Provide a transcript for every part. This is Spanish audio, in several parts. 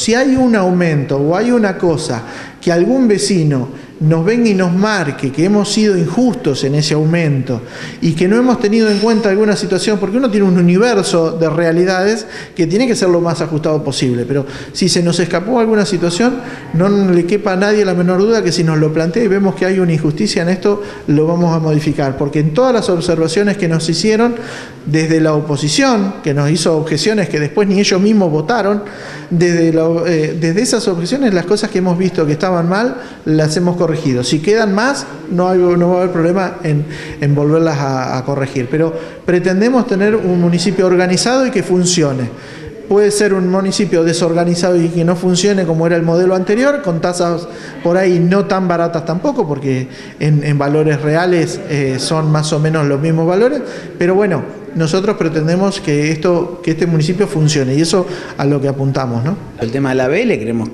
Si hay un aumento o hay una cosa que algún vecino nos venga y nos marque que hemos sido injustos en ese aumento y que no hemos tenido en cuenta alguna situación, porque uno tiene un universo de realidades que tiene que ser lo más ajustado posible, pero si se nos escapó alguna situación, no le quepa a nadie la menor duda que si nos lo plantea y vemos que hay una injusticia en esto, lo vamos a modificar, porque en todas las observaciones que nos hicieron desde la oposición, que nos hizo objeciones que después ni ellos mismos votaron, desde esas objeciones las cosas que hemos visto que estaban mal, las hemos corregido. Si quedan más, no va a haber problema en volverlas a corregir, pero pretendemos tener un municipio organizado y que funcione. Puede ser un municipio desorganizado y que no funcione como era el modelo anterior, con tasas por ahí no tan baratas tampoco, porque en valores reales son más o menos los mismos valores, pero bueno, nosotros pretendemos que este municipio funcione y eso a lo que apuntamos, ¿no? El tema de la ABL, creemos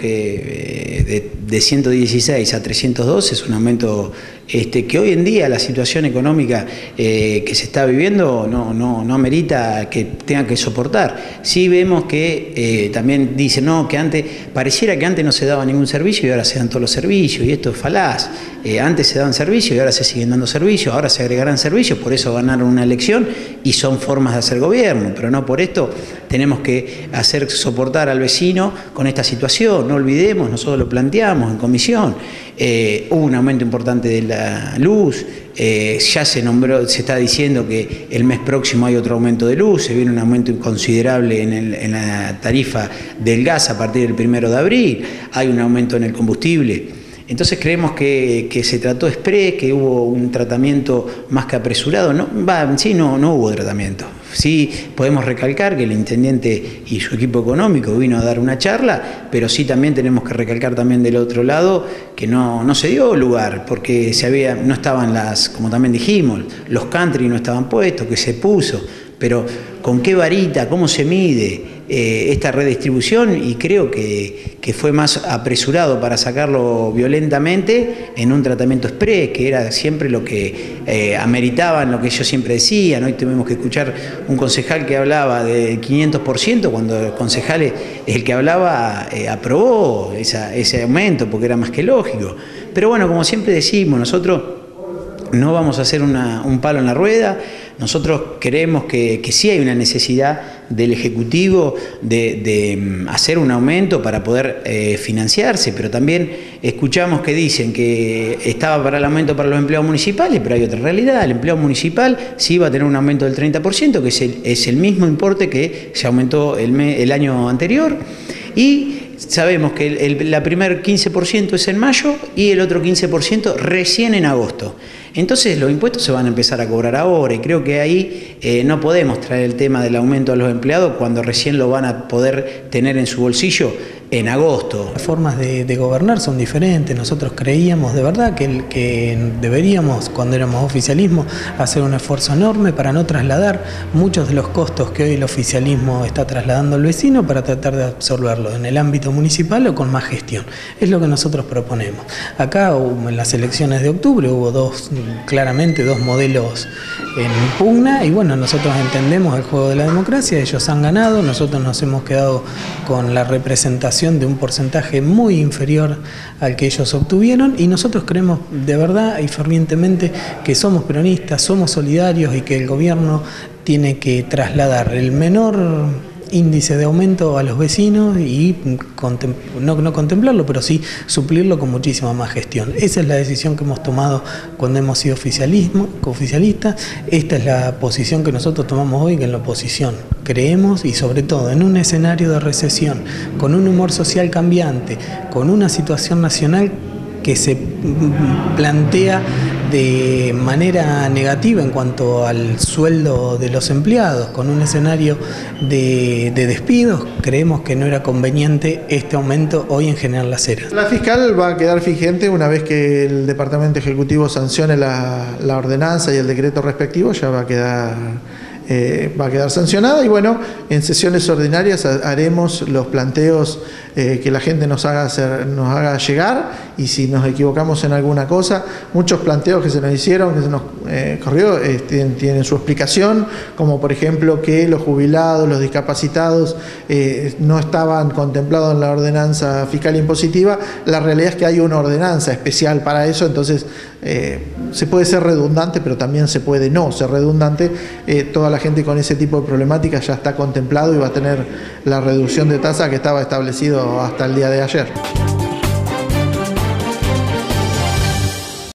que de 116 a 302 es un aumento que hoy en día la situación económica que se está viviendo no amerita que tenga que soportar. Sí vemos que también dicen que antes, pareciera que antes no se daba ningún servicio y ahora se dan todos los servicios, y esto es falaz. Antes se daban servicios y ahora se siguen dando servicios, ahora se agregarán servicios, por eso ganaron una elección y son formas de hacer gobierno, pero no por esto tenemos que hacer soportar al vecino con esta situación. No olvidemos, nosotros lo planteamos en comisión, hubo un aumento importante de la luz, ya se está diciendo que el mes próximo hay otro aumento de luz, se viene un aumento considerable en la tarifa del gas a partir del 1 de abril, hay un aumento en el combustible. Entonces creemos que se trató exprés, que hubo un tratamiento más que apresurado. No hubo tratamiento. Sí podemos recalcar que el intendente y su equipo económico vino a dar una charla, pero sí también tenemos que recalcar también del otro lado que no se dio lugar, porque no estaban como también dijimos, los country no estaban puestos, que se puso, pero ¿con qué varita? ¿Cómo se mide esta redistribución? Y creo que fue más apresurado para sacarlo violentamente en un tratamiento exprés, que era siempre lo que ameritaban, lo que ellos siempre decían. Hoy tuvimos que escuchar un concejal que hablaba del 500%, cuando el concejal es el que hablaba, aprobó ese aumento, porque era más que lógico. Pero bueno, como siempre decimos, nosotros no vamos a hacer un palo en la rueda. Nosotros creemos que sí hay una necesidad del Ejecutivo de hacer un aumento para poder financiarse, pero también escuchamos que dicen que estaba para el aumento para los empleados municipales, pero hay otra realidad. El empleado municipal sí va a tener un aumento del 30%, que es el mismo importe que se aumentó el año anterior, y sabemos que la primer 15% es en mayo y el otro 15% recién en agosto. Entonces los impuestos se van a empezar a cobrar ahora, y creo que ahí no podemos traer el tema del aumento a los empleados cuando recién lo van a poder tener en su bolsillo en agosto. Las formas de gobernar son diferentes. Nosotros creíamos de verdad que deberíamos, cuando éramos oficialismo, hacer un esfuerzo enorme para no trasladar muchos de los costos que hoy el oficialismo está trasladando al vecino, para tratar de absorberlo en el ámbito municipal o con más gestión. Es lo que nosotros proponemos. Acá en las elecciones de octubre hubo claramente dos modelos en pugna, y bueno, nosotros entendemos el juego de la democracia. Ellos han ganado, nosotros nos hemos quedado con la representación de un porcentaje muy inferior al que ellos obtuvieron, y nosotros creemos de verdad y fervientemente que somos peronistas, somos solidarios, y que el gobierno tiene que trasladar el menor índice de aumento a los vecinos y no contemplarlo, pero sí suplirlo con muchísima más gestión. Esa es la decisión que hemos tomado cuando hemos sido oficialistas. Esta es la posición que nosotros tomamos hoy, que en la oposición creemos, y sobre todo en un escenario de recesión, con un humor social cambiante, con una situación nacional que se plantea de manera negativa en cuanto al sueldo de los empleados, con un escenario de despidos, creemos que no era conveniente este aumento hoy en General Las Heras. La fiscal va a quedar vigente una vez que el Departamento Ejecutivo sancione la ordenanza y el decreto respectivo, ya va a quedar va a quedar sancionada. Y bueno, en sesiones ordinarias haremos los planteos que la gente nos haga llegar, y si nos equivocamos en alguna cosa, muchos planteos que se nos hicieron, que se nos corrió, tienen su explicación, como por ejemplo que los jubilados, los discapacitados no estaban contemplados en la ordenanza fiscal impositiva. La realidad es que hay una ordenanza especial para eso, entonces se puede ser redundante, pero también se puede no ser redundante. Toda la gente con ese tipo de problemáticas ya está contemplado y va a tener la reducción de tasa que estaba establecido hasta el día de ayer.